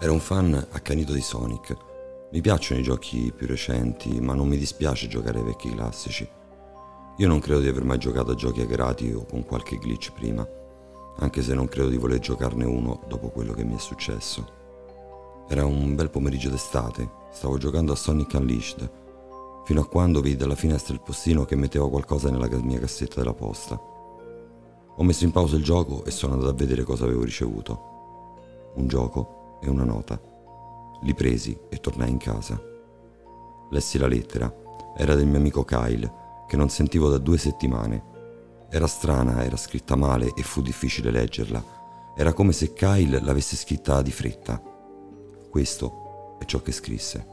Ero un fan accanito di Sonic. Mi piacciono i giochi più recenti, ma non mi dispiace giocare ai vecchi classici. Io non credo di aver mai giocato a giochi hackerati o con qualche glitch prima, anche se non credo di voler giocarne uno dopo quello che mi è successo. Era un bel pomeriggio d'estate, stavo giocando a Sonic Unleashed, fino a quando vidi dalla finestra il postino che metteva qualcosa nella mia cassetta della posta. Ho messo in pausa il gioco e sono andato a vedere cosa avevo ricevuto. Un gioco e una nota. Li presi e tornai in casa. Lessi la lettera. Era del mio amico Kyle, che non sentivo da 2 settimane. Era strana, era scritta male e fu difficile leggerla. Era come se Kyle l'avesse scritta di fretta. Questo è ciò che scrisse.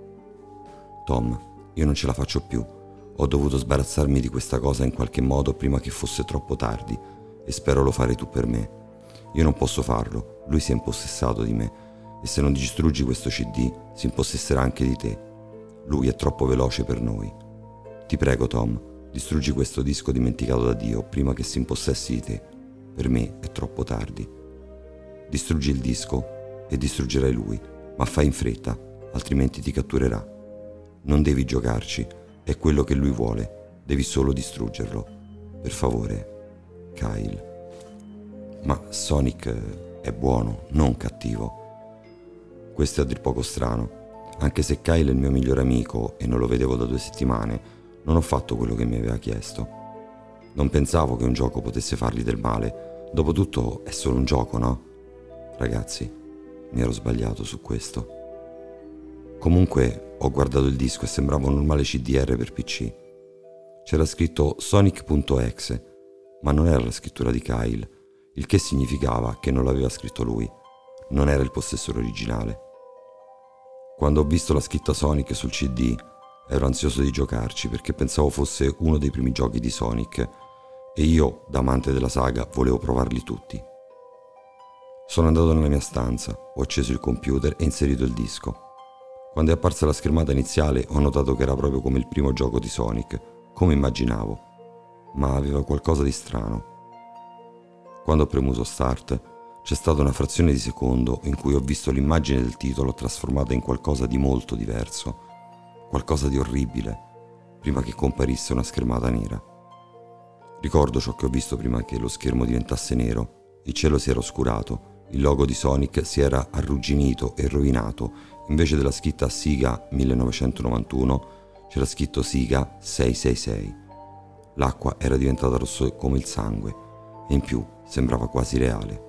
Tom, io non ce la faccio più. Ho dovuto sbarazzarmi di questa cosa in qualche modo prima che fosse troppo tardi e spero lo farai tu per me. Io non posso farlo, lui si è impossessato di me e se non distruggi questo CD si impossesserà anche di te. Lui è troppo veloce per noi. Ti prego Tom, distruggi questo disco dimenticato da Dio prima che si impossessi di te. Per me è troppo tardi. Distruggi il disco e distruggerai lui, ma fai in fretta, altrimenti ti catturerà. Non devi giocarci, è quello che lui vuole, devi solo distruggerlo. Per favore, Kyle. Ma Sonic è buono, non cattivo. Questo è a dir poco strano. Anche se Kyle è il mio migliore amico e non lo vedevo da 2 settimane, non ho fatto quello che mi aveva chiesto. Non pensavo che un gioco potesse fargli del male. Dopotutto è solo un gioco, no? Ragazzi, mi ero sbagliato su questo. Comunque ho guardato il disco e sembrava un normale CDR per PC. C'era scritto Sonic.exe, ma non era la scrittura di Kyle, il che significava che non l'aveva scritto lui, non era il possessore originale. Quando ho visto la scritta Sonic sul CD, ero ansioso di giocarci perché pensavo fosse uno dei primi giochi di Sonic e io, da amante della saga, volevo provarli tutti. Sono andato nella mia stanza, ho acceso il computer e inserito il disco. Quando è apparsa la schermata iniziale ho notato che era proprio come il primo gioco di Sonic, come immaginavo, ma aveva qualcosa di strano. Quando ho premuto Start, c'è stata una frazione di secondo in cui ho visto l'immagine del titolo trasformata in qualcosa di molto diverso, qualcosa di orribile, prima che comparisse una schermata nera. Ricordo ciò che ho visto prima che lo schermo diventasse nero, il cielo si era oscurato, il logo di Sonic si era arrugginito e rovinato, invece della scritta Siga 1991 c'era scritto Siga 666. L'acqua era diventata rosso come il sangue e in più sembrava quasi reale.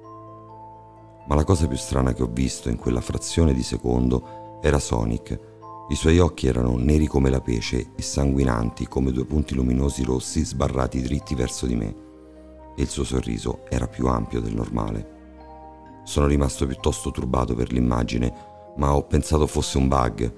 Ma la cosa più strana che ho visto in quella frazione di secondo era Sonic. I suoi occhi erano neri come la pece e sanguinanti come 2 punti luminosi rossi sbarrati dritti verso di me, e il suo sorriso era più ampio del normale. Sono rimasto piuttosto turbato per l'immagine, ma ho pensato fosse un bug.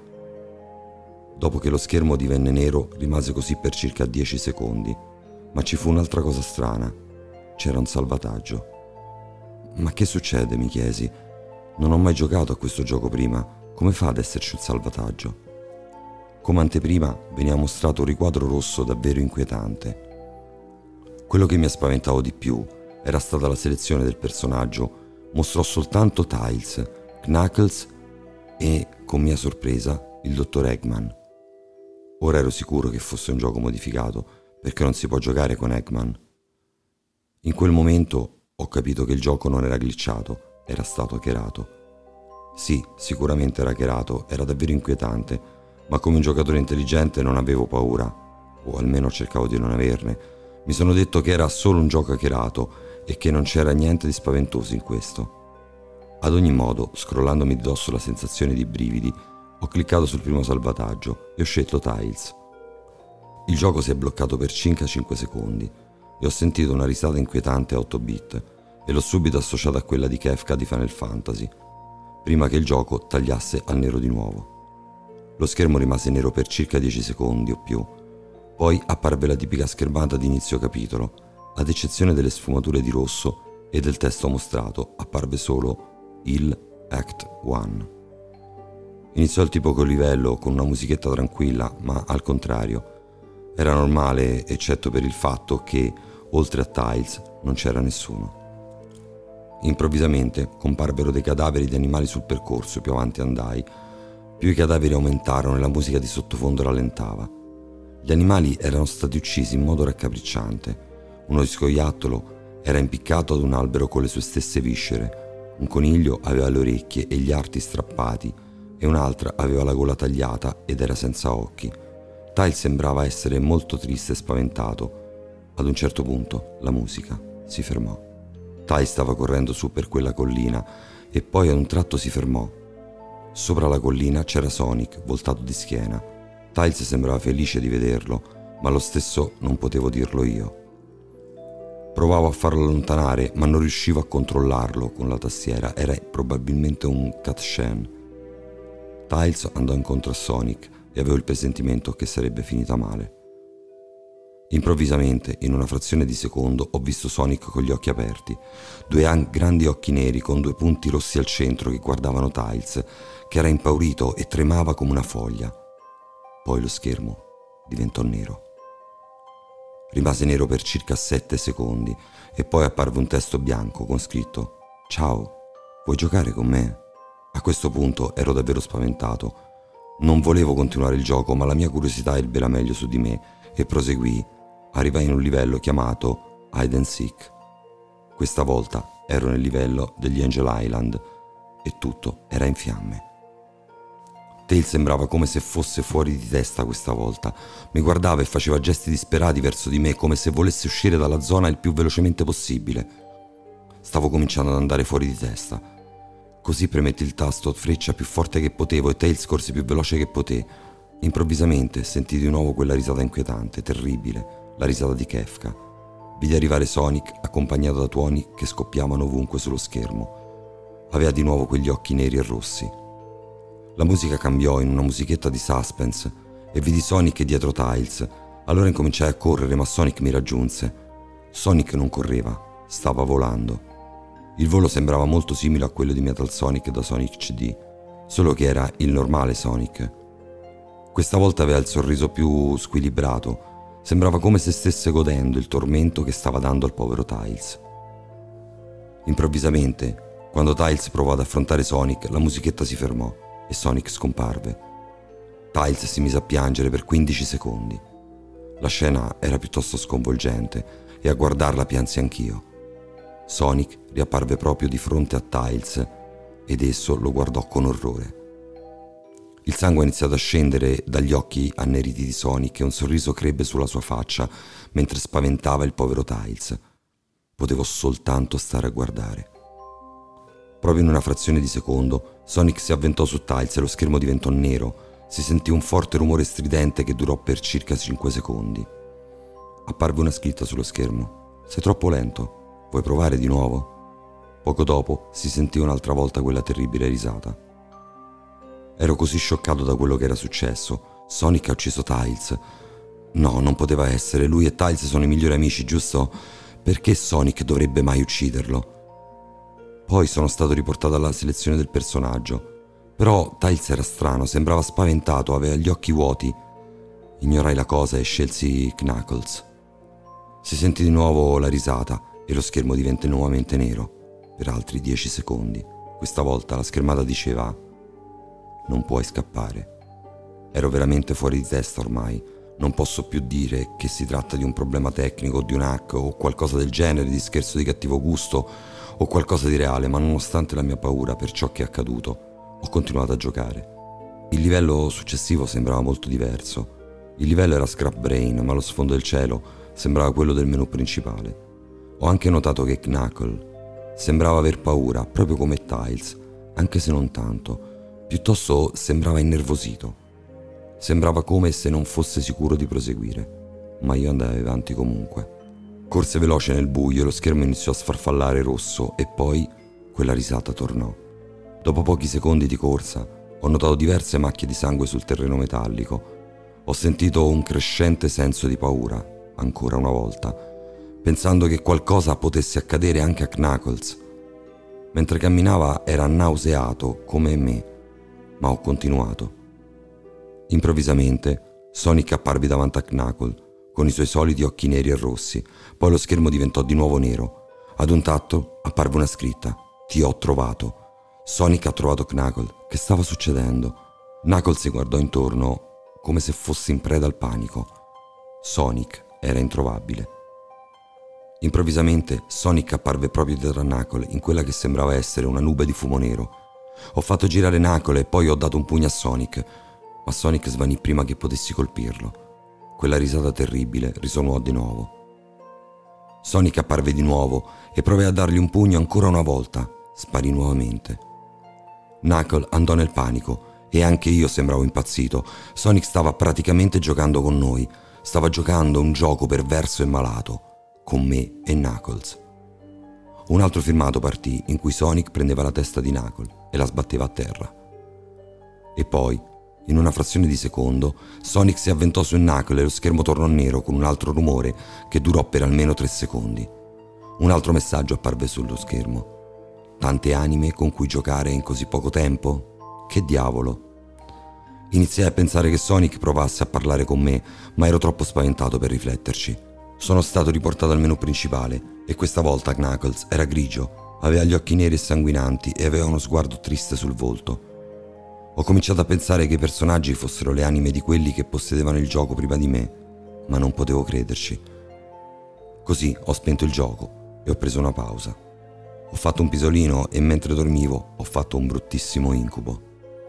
Dopo che lo schermo divenne nero, rimase così per circa 10 secondi, ma ci fu un'altra cosa strana. C'era un salvataggio. Ma che succede, mi chiesi? Non ho mai giocato a questo gioco prima, come fa ad esserci un salvataggio? Come anteprima veniva mostrato un riquadro rosso davvero inquietante. Quello che mi ha spaventato di più era stata la selezione del personaggio. Mostrò soltanto Tails, Knuckles e, con mia sorpresa, il dottor Eggman. Ora ero sicuro che fosse un gioco modificato, perché non si può giocare con Eggman. In quel momento ho capito che il gioco non era glitchato, era stato hackerato. Sì, sicuramente era hackerato, era davvero inquietante, ma come un giocatore intelligente non avevo paura, o almeno cercavo di non averne. Mi sono detto che era solo un gioco hackerato e che non c'era niente di spaventoso in questo. Ad ogni modo, scrollandomi di dosso la sensazione di brividi, ho cliccato sul primo salvataggio e ho scelto Tails. Il gioco si è bloccato per circa 5 secondi e ho sentito una risata inquietante a 8 bit e l'ho subito associata a quella di Kefka di Final Fantasy, prima che il gioco tagliasse al nero di nuovo. Lo schermo rimase nero per circa 10 secondi o più, poi apparve la tipica schermata di inizio capitolo, ad eccezione delle sfumature di rosso e del testo mostrato, apparve solo il Act 1. Iniziò il tipo livello con una musichetta tranquilla, ma al contrario. Era normale, eccetto per il fatto che, oltre a Tails, non c'era nessuno. Improvvisamente comparvero dei cadaveri di animali sul percorso, più avanti andai. Più i cadaveri aumentarono e la musica di sottofondo rallentava. Gli animali erano stati uccisi in modo raccapricciante. Uno scoiattolo era impiccato ad un albero con le sue stesse viscere, un coniglio aveva le orecchie e gli arti strappati e un'altra aveva la gola tagliata ed era senza occhi. Tyles sembrava essere molto triste e spaventato. Ad un certo punto la musica si fermò. Tyles stava correndo su per quella collina e poi ad un tratto si fermò. Sopra la collina c'era Sonic, voltato di schiena. Tyles sembrava felice di vederlo, ma lo stesso non potevo dirlo io. Provavo a farlo allontanare, ma non riuscivo a controllarlo con la tastiera. Era probabilmente un cutscene. Tyles andò incontro a Sonic e avevo il presentimento che sarebbe finita male. Improvvisamente, in una frazione di secondo, ho visto Sonic con gli occhi aperti. Due grandi occhi neri con due punti rossi al centro che guardavano Tyles, che era impaurito e tremava come una foglia. Poi lo schermo diventò nero. Rimase nero per circa 7 secondi e poi apparve un testo bianco con scritto «Ciao, vuoi giocare con me?» A questo punto ero davvero spaventato. Non volevo continuare il gioco, ma la mia curiosità ebbe la meglio su di me e proseguì. Arrivai in un livello chiamato Hide and Seek. Questa volta ero nel livello degli Angel Island e tutto era in fiamme. Tails sembrava come se fosse fuori di testa questa volta. Mi guardava e faceva gesti disperati verso di me come se volesse uscire dalla zona il più velocemente possibile. Stavo cominciando ad andare fuori di testa. Così premetti il tasto freccia più forte che potevo e Tails corse più veloce che poté. Improvvisamente sentii di nuovo quella risata inquietante, terribile, la risata di Kefka. Vidi arrivare Sonic accompagnato da tuoni che scoppiavano ovunque sullo schermo. Aveva di nuovo quegli occhi neri e rossi. La musica cambiò in una musichetta di suspense e vidi Sonic dietro Tails. Allora incominciai a correre, ma Sonic mi raggiunse. Sonic non correva, stava volando. Il volo sembrava molto simile a quello di Metal Sonic da Sonic CD, solo che era il normale Sonic. Questa volta aveva il sorriso più squilibrato, sembrava come se stesse godendo il tormento che stava dando al povero Tails. Improvvisamente, quando Tails provò ad affrontare Sonic, la musichetta si fermò e Sonic scomparve. Tails si mise a piangere per 15 secondi. La scena era piuttosto sconvolgente e a guardarla piansi anch'io. Sonic riapparve proprio di fronte a Tails ed esso lo guardò con orrore. Il sangue ha iniziato a scendere dagli occhi anneriti di Sonic e un sorriso crebbe sulla sua faccia mentre spaventava il povero Tails. Potevo soltanto stare a guardare. Proprio in una frazione di secondo, Sonic si avventò su Tails e lo schermo diventò nero. Si sentì un forte rumore stridente che durò per circa 5 secondi. Apparve una scritta sullo schermo. «Sei troppo lento. Vuoi provare di nuovo?» Poco dopo si sentì un'altra volta quella terribile risata. Ero così scioccato da quello che era successo. Sonic ha ucciso Tails. No, non poteva essere. Lui e Tails sono i migliori amici, giusto? Perché Sonic dovrebbe mai ucciderlo? Poi sono stato riportato alla selezione del personaggio. Però Tails era strano, sembrava spaventato, aveva gli occhi vuoti. Ignorai la cosa e scelsi Knuckles. Si sentì di nuovo la risata e lo schermo divenne nuovamente nero per altri 10 secondi. Questa volta la schermata diceva: «Non puoi scappare». Ero veramente fuori di testa ormai. Non posso più dire che si tratta di un problema tecnico, di un hack o qualcosa del genere, di scherzo di cattivo gusto o qualcosa di reale, ma nonostante la mia paura per ciò che è accaduto, ho continuato a giocare. Il livello successivo sembrava molto diverso. Il livello era Scrap Brain, ma lo sfondo del cielo sembrava quello del menu principale. Ho anche notato che Knuckle sembrava aver paura, proprio come Tails, anche se non tanto. Piuttosto sembrava innervosito. Sembrava come se non fosse sicuro di proseguire, ma io andai avanti comunque. Corse veloce nel buio e lo schermo iniziò a sfarfallare rosso e poi quella risata tornò. Dopo pochi secondi di corsa ho notato diverse macchie di sangue sul terreno metallico. Ho sentito un crescente senso di paura, ancora una volta, pensando che qualcosa potesse accadere anche a Knuckles. Mentre camminava era nauseato come me, ma ho continuato. Improvvisamente Sonic apparve davanti a Knuckles con i suoi soliti occhi neri e rossi. Poi lo schermo diventò di nuovo nero. Ad un tratto apparve una scritta: "Ti ho trovato". Sonic ha trovato Knuckles. Che stava succedendo? Knuckles si guardò intorno come se fosse in preda al panico. Sonic era introvabile. Improvvisamente Sonic apparve proprio dietro a Knuckles in quella che sembrava essere una nube di fumo nero. Ho fatto girare Knuckles e poi ho dato un pugno a Sonic, ma Sonic svanì prima che potessi colpirlo. Quella risata terribile risuonò di nuovo. Sonic apparve di nuovo e provai a dargli un pugno ancora una volta. Sparì nuovamente. Knuckles andò nel panico e anche io sembravo impazzito. Sonic stava praticamente giocando con noi. Stava giocando un gioco perverso e malato, con me e Knuckles. Un altro filmato partì in cui Sonic prendeva la testa di Knuckles e la sbatteva a terra. E poi, in una frazione di secondo, Sonic si avventò su Knuckles e lo schermo tornò nero con un altro rumore che durò per almeno 3 secondi. Un altro messaggio apparve sullo schermo. Tante anime con cui giocare in così poco tempo? Che diavolo? Iniziai a pensare che Sonic provasse a parlare con me, ma ero troppo spaventato per rifletterci. Sono stato riportato al menu principale e questa volta Knuckles era grigio, aveva gli occhi neri e sanguinanti e aveva uno sguardo triste sul volto. Ho cominciato a pensare che i personaggi fossero le anime di quelli che possedevano il gioco prima di me, ma non potevo crederci. Così ho spento il gioco e ho preso una pausa. Ho fatto un pisolino e mentre dormivo ho fatto un bruttissimo incubo.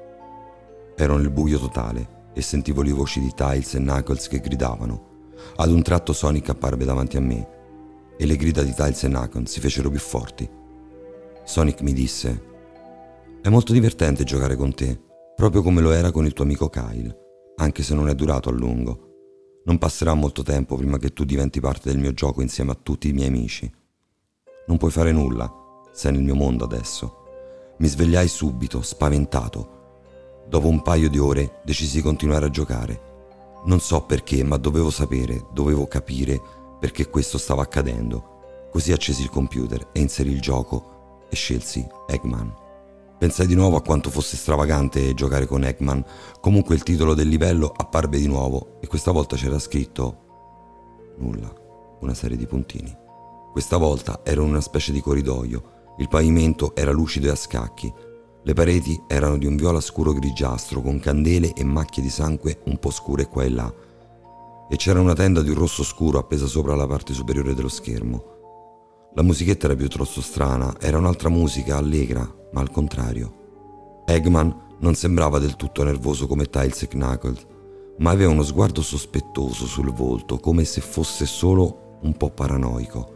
Ero nel buio totale e sentivo le voci di Tails e Knuckles che gridavano. Ad un tratto Sonic apparve davanti a me e le grida di Tails e Knuckles si fecero più forti. Sonic mi disse: "È molto divertente giocare con te, proprio come lo era con il tuo amico Kyle, anche se non è durato a lungo. Non passerà molto tempo prima che tu diventi parte del mio gioco insieme a tutti i miei amici. Non puoi fare nulla, sei nel mio mondo adesso." Mi svegliai subito, spaventato. Dopo un paio di ore decisi di continuare a giocare. Non so perché, ma dovevo sapere, dovevo capire perché questo stava accadendo. Così accesi il computer e inserì il gioco e scelsi Eggman. Pensai di nuovo a quanto fosse stravagante giocare con Eggman. Comunque il titolo del livello apparve di nuovo e questa volta c'era scritto nulla, una serie di puntini. Questa volta ero in una specie di corridoio. Il pavimento era lucido e a scacchi. Le pareti erano di un viola scuro grigiastro con candele e macchie di sangue un po' scure qua e là. E c'era una tenda di un rosso scuro appesa sopra la parte superiore dello schermo. La musichetta era piuttosto strana, era un'altra musica allegra, ma al contrario. Eggman non sembrava del tutto nervoso come Tails e Knuckles, ma aveva uno sguardo sospettoso sul volto, come se fosse solo un po' paranoico.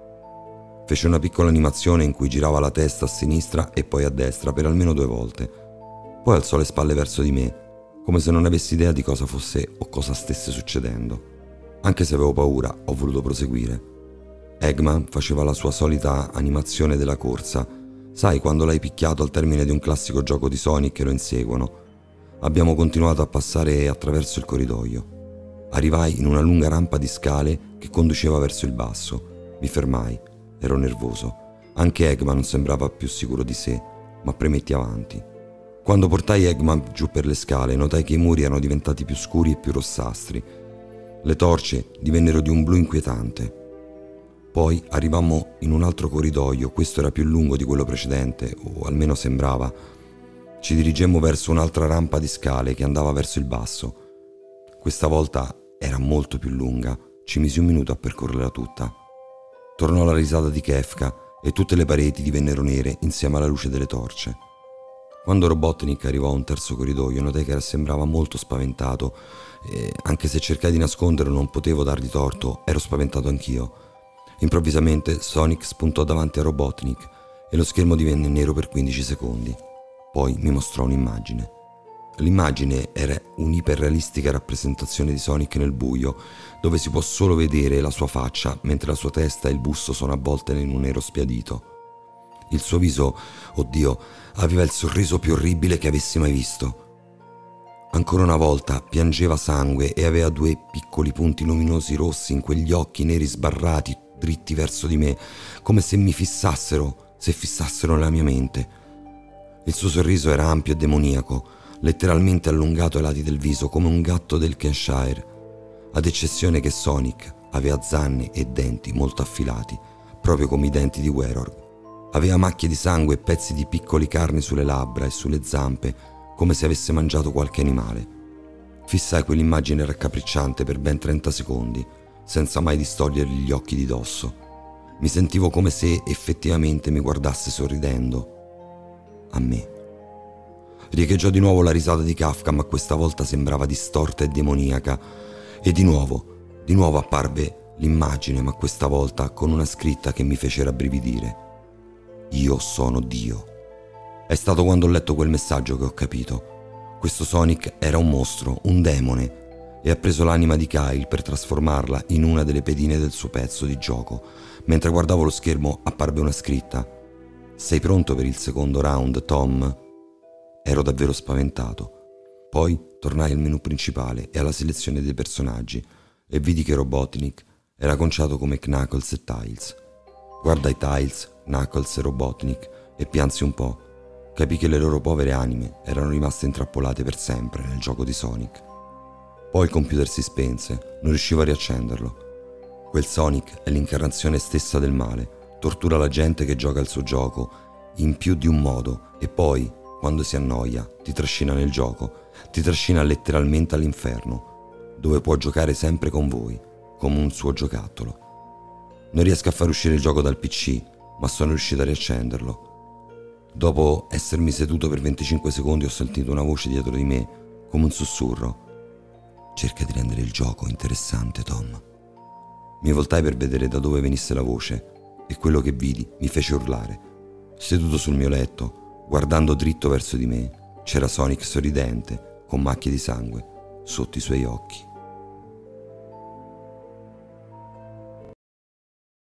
Fece una piccola animazione in cui girava la testa a sinistra e poi a destra per almeno 2 volte. Poi alzò le spalle verso di me, come se non avessi idea di cosa fosse o cosa stesse succedendo. Anche se avevo paura, ho voluto proseguire. Eggman faceva la sua solita animazione della corsa. Sai, quando l'hai picchiato al termine di un classico gioco di Sonic e lo inseguono. Abbiamo continuato a passare attraverso il corridoio. Arrivai in una lunga rampa di scale che conduceva verso il basso. Mi fermai. Ero nervoso. Anche Eggman non sembrava più sicuro di sé, ma premetti avanti. Quando portai Eggman giù per le scale, notai che i muri erano diventati più scuri e più rossastri. Le torce divennero di un blu inquietante. Poi arrivammo in un altro corridoio, questo era più lungo di quello precedente, o almeno sembrava. Ci dirigemmo verso un'altra rampa di scale che andava verso il basso. Questa volta era molto più lunga, ci misi un minuto a percorrerla tutta. Tornò la risata di Kefka e tutte le pareti divennero nere insieme alla luce delle torce. Quando Robotnik arrivò a un terzo corridoio notai che sembrava molto spaventato e anche se cercai di nasconderlo non potevo dargli torto, ero spaventato anch'io. Improvvisamente Sonic spuntò davanti a Robotnik e lo schermo divenne nero per 15 secondi. Poi mi mostrò un'immagine. L'immagine era un'iperrealistica rappresentazione di Sonic nel buio, dove si può solo vedere la sua faccia mentre la sua testa e il busto sono avvolte in un nero spiadito. Il suo viso, oddio, aveva il sorriso più orribile che avessi mai visto. Ancora una volta piangeva sangue e aveva 2 piccoli punti luminosi rossi in quegli occhi neri sbarrati dritti verso di me, come se mi fissassero, se fissassero nella mia mente. Il suo sorriso era ampio e demoniaco, letteralmente allungato ai lati del viso come un gatto del Cheshire, ad eccezione che Sonic aveva zanne e denti molto affilati, proprio come i denti di Werorg. Aveva macchie di sangue e pezzi di piccoli carni sulle labbra e sulle zampe, come se avesse mangiato qualche animale. Fissai quell'immagine raccapricciante per ben 30 secondi, senza mai distogliergli gli occhi di dosso. Mi sentivo come se effettivamente mi guardasse sorridendo. A me. Riecheggiò di nuovo la risata di Kafka, ma questa volta sembrava distorta e demoniaca. E di nuovo apparve l'immagine, ma questa volta con una scritta che mi fece rabbrividire. Io sono Dio. È stato quando ho letto quel messaggio che ho capito. Questo Sonic era un mostro, un demone, e ha preso l'anima di Kyle per trasformarla in una delle pedine del suo pezzo di gioco. Mentre guardavo lo schermo apparve una scritta. Sei pronto per il secondo round, Tom? Ero davvero spaventato. Poi tornai al menu principale e alla selezione dei personaggi e vidi che Robotnik era conciato come Knuckles e Tails. Guardai Tails, Knuckles e Robotnik e piansi un po'. Capì che le loro povere anime erano rimaste intrappolate per sempre nel gioco di Sonic. Poi il computer si spense, non riuscivo a riaccenderlo. Quel Sonic è l'incarnazione stessa del male, tortura la gente che gioca il suo gioco in più di un modo e poi, quando si annoia, ti trascina nel gioco, ti trascina letteralmente all'inferno, dove può giocare sempre con voi, come un suo giocattolo. Non riesco a far uscire il gioco dal PC, ma sono riuscito a riaccenderlo. Dopo essermi seduto per 25 secondi ho sentito una voce dietro di me, come un sussurro. Cerca di rendere il gioco interessante, Tom. Mi voltai per vedere da dove venisse la voce e quello che vidi mi fece urlare. Seduto sul mio letto, guardando dritto verso di me, c'era Sonic sorridente, con macchie di sangue, sotto i suoi occhi.